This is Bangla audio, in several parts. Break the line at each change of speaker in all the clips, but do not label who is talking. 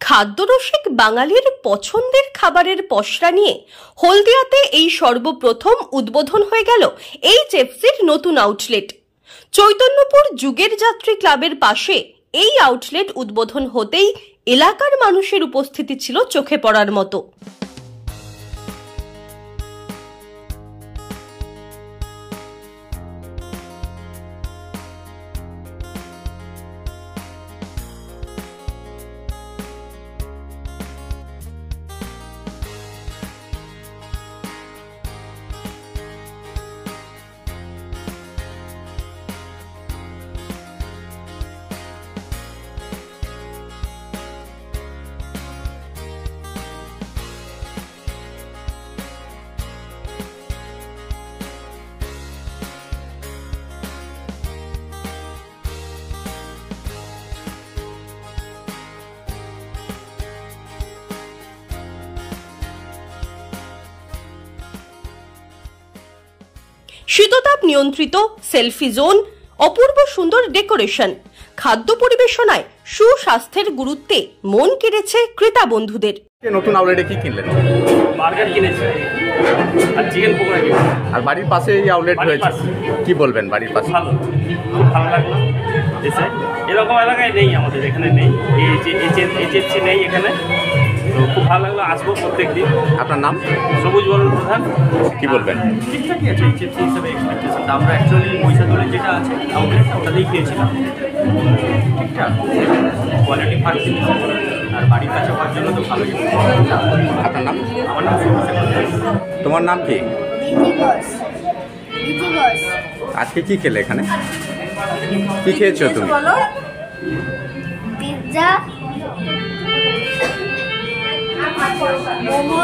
খাদ্যরসিক বাঙালির পছন্দের খাবারের পসরা নিয়ে হলদিয়াতে এই সর্বপ্রথম উদ্বোধন হয়ে গেল HFC-র নতুন আউটলেট। চৈতন্যপুর যুগের যাত্রী ক্লাবের পাশে এই আউটলেট উদ্বোধন হতেই এলাকার মানুষের উপস্থিতি ছিল চোখে পড়ার মতো। শীততাপ নিয়ন্ত্রিত সেলফি জোন, অপূর্ব সুন্দর ডেকোরেশন, খাদ্য পরিবেশনায় সুস্বাস্থ্যের গুরুত্বে মন কেড়েছে ক্রেতা বন্ধুদের।
নতুন আউটলেটে কি কিনলেন?
বার্গার কিনেছি আর চিকেন পকোড়া কিনেছি। আর
বাড়ির পাশে এই আউটলেট রয়েছে, কি বলবেন বাড়ির পাশে?
ভালো, খুব ভালো লাগলো এসে। এরকম এলাকায় নেই, আমাদের এখানে নেই, HFC নেই এখানে, তো খুব ভালো লাগলো, আসবো প্রত্যেক দিন।
আপনার নাম?
সবুজ বরণ প্রধান।
কি বলবেন?
ঠিকঠাকই আছে HFC হিসেবে এক্সপেকটেশনটা। আমরা অ্যাকচুয়ালি মহিষাদলে যেটা আছে আউটলেটটা ওটাতেই খেয়েছিলাম, ঠিকঠাক কোয়ালিটি ফার্স্ট জিনিস, আর বাড়ির কাছে হওয়ার জন্য তো ভালোই।
আপনার নাম?
আমার নাম সবুজ।
তোমার নাম কি? আজকে কি খেলে এখানে? কি খেয়েছো তুমি?
পিৎজা, মোমো।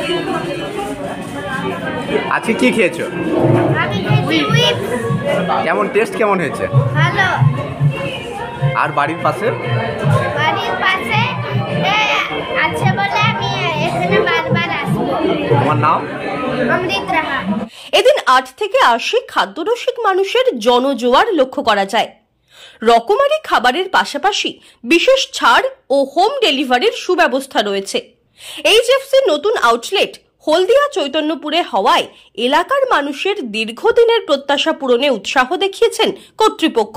আজকে কি খেয়েছো?
আমি খেয়েছি হুইপ।
কেমন টেস্ট কেমন হয়েছে?
ভালো।
আর বাড়ির পাশে?
বাড়ির পাশে আছে বলে আমি এখানে বারবার আসবো।
তোমার নাম?
অমৃত রাহা।
এদিন 8 থেকে 80 খাদ্যরসিক মানুষের জনজোয়ার লক্ষ্য করা যায়। রকমারি খাবারের পাশাপাশি বিশেষ ছাড় ও হোম ডেলিভারির সুব্যবস্থা রয়েছে। HFC-র নতুন আউটলেট হলদিয়া চৈতন্যপুরে হওয়ায় এলাকার মানুষের দীর্ঘদিনের প্রত্যাশা পূরণে উৎসাহ দেখিয়েছেন কর্তৃপক্ষ।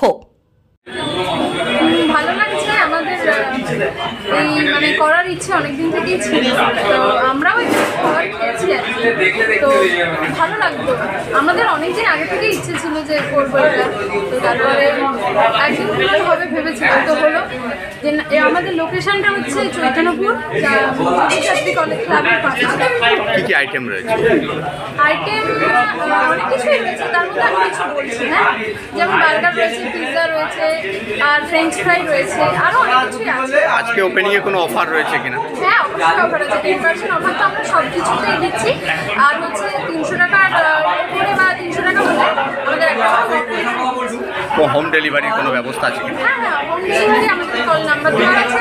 ভালো লাগছে, আমাদের এই করার ইচ্ছে অনেকদিন থেকেই ছিল, তো আমরাও খাবার খেয়েছি আর কি, তো ভালো লাগলো। আমাদের অনেকদিন আগে থেকে ইচ্ছে ছিল যে করবো এটা, তো তারপরে একদিন হবে ভেবেছিলাম, তো হলো যে আমাদের লোকেশনটা হচ্ছে চৈতন্যপুর যাত্রী ক্লাবের পাশে।
কি কি আইটেম রয়েছে?
আইটেম অনেক কিছুই রয়েছে, তার মধ্যে আমি কিছু বলছি, হ্যাঁ, যেমন বার্গার রয়েছে, পিৎজা রয়েছে, আর ফ্রেঞ্চ ফ্রাই রয়েছে, আরও অনেক কিছুই আছে।
আজকে ওপেনিংয়ে কোনো অফার রয়েছে কিনা?
হ্যাঁ, অবশ্যই অফার আছে, 10% অফার তো আমরা সব কিছুতেই দিচ্ছি। আর হচ্ছে 300 টাকার উপরে বা 300 টাকা হলে আমাদের একটা
হোম ডেলিভারির কোনো ব্যবস্থা আছে কিনা?
হ্যাঁ হ্যাঁ, হোম ডেলিভারি আমাদের কল নাম্বার দেওয়া আছে।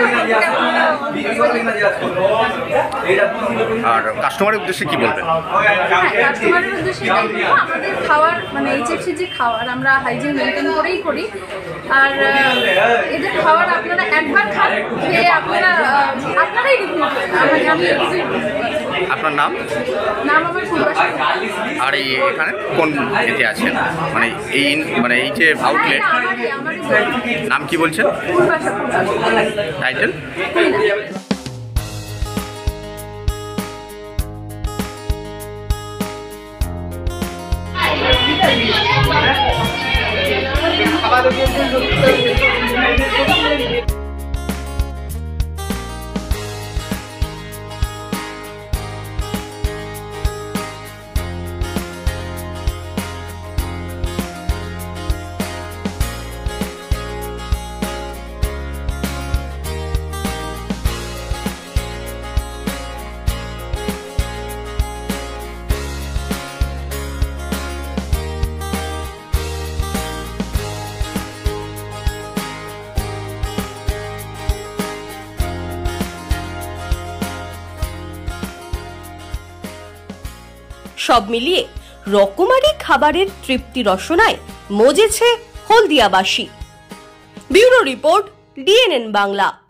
আর কাস্টমারের উদ্দেশ্যে কি বলবেন?
হ্যাঁ, কাস্টমারের উদ্দেশ্যে আমাদের খাওয়ার HFC যে খাওয়ার আমরা হাইজিন মেনটেন করেই করি, আর এদের খাওয়ার আপনারা একবার খান, খেয়ে আপনারাই রিভিউ করবেন।
আপনার নাম?
নাম আমার পূর্বাশা।
আর এই এখানে কোন এতে আছেন, এই যে আউটলেট নাম কি বলছেন?
পূর্বাশা।
টাইটেল?
সব মিলিয়ে রকমারি খাবারের তৃপ্তি রসনায় মজেছে হলদিয়াবাসী। Bureau report, DNN Bangla.